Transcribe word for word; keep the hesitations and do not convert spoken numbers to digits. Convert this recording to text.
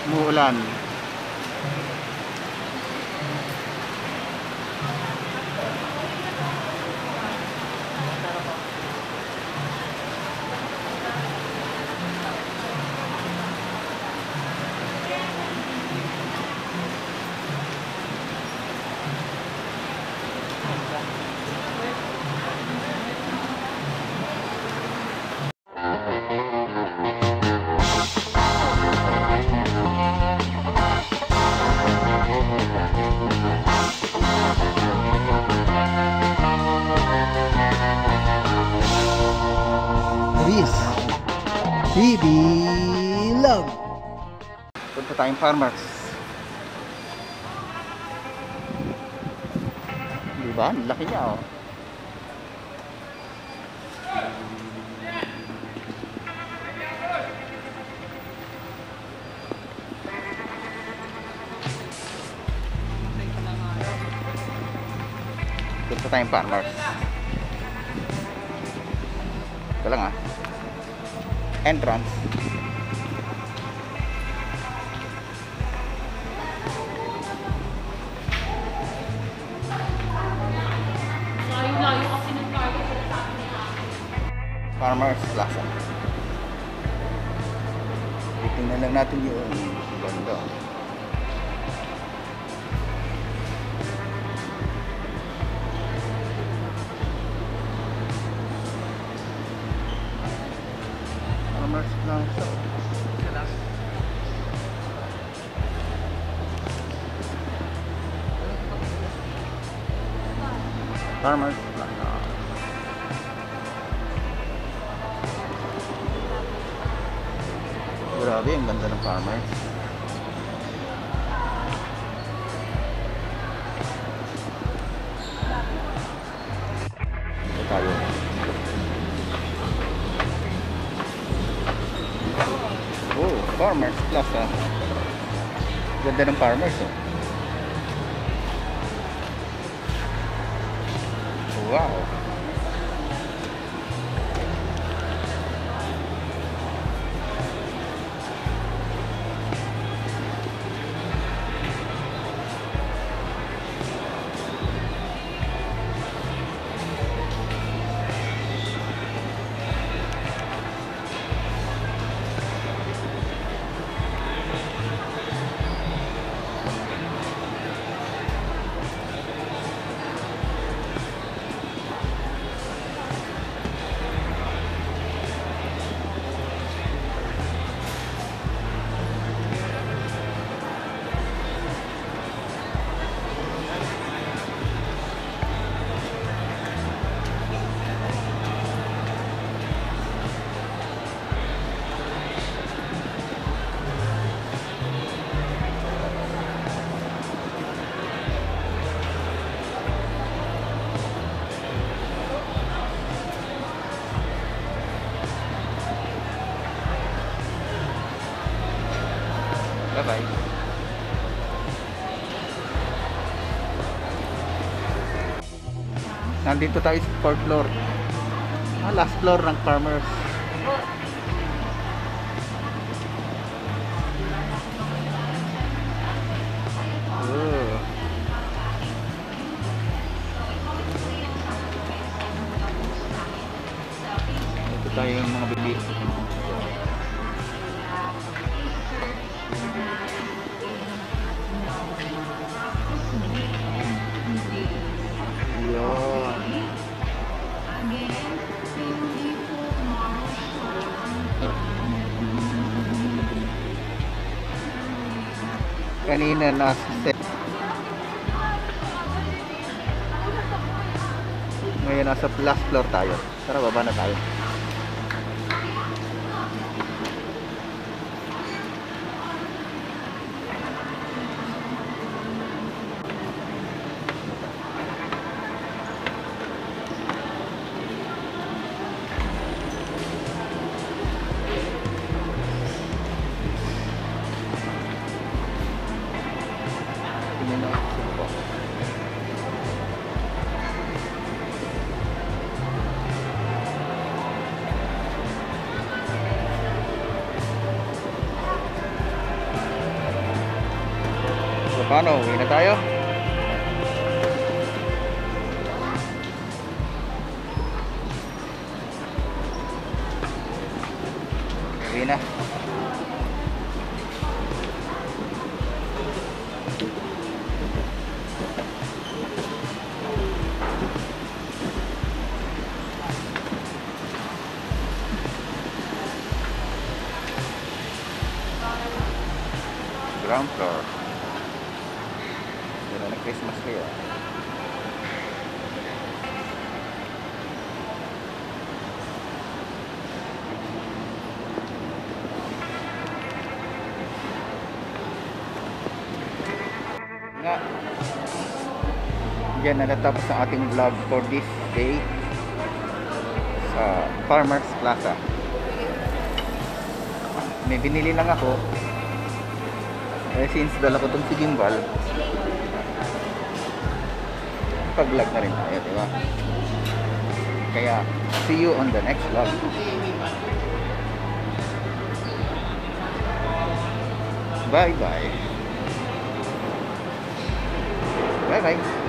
Umuulan. Bibilog. Punta tayong farmers. Diba? Laki niya oh. Punta tayong farmers. Ito lang ah. Entrance. Layo-layo kasi ng target sa akin nila. Farmers Plaza. Titingnan lang natin yung banda. Farmers Plaza. Farmers Plaza. Grabe, ang ganda ng farmers. Ito tayo. Oh, Farmers Plaza. Ganda ng farmers oh. Wow. Bye-bye. Nandito tayo sa fourth floor. Ah, last floor ng farmers. Oh. Ito tayo yung mga bibig. Kanina nasa set. Ngayon nasa last floor tayo. Tara, baba na tayo. paano? Uwi na tayo? Uwi na. Ground floor. Meron na Christmas tree ah. Nga. Diyan na natapos ang ating vlog for this day sa Farmers Plaza. May binili lang ako. Eh, since dala ko itong si gimbal, pag-vlog na rin tayo, diba? Kaya, see you on the next vlog. Bye bye. Bye bye.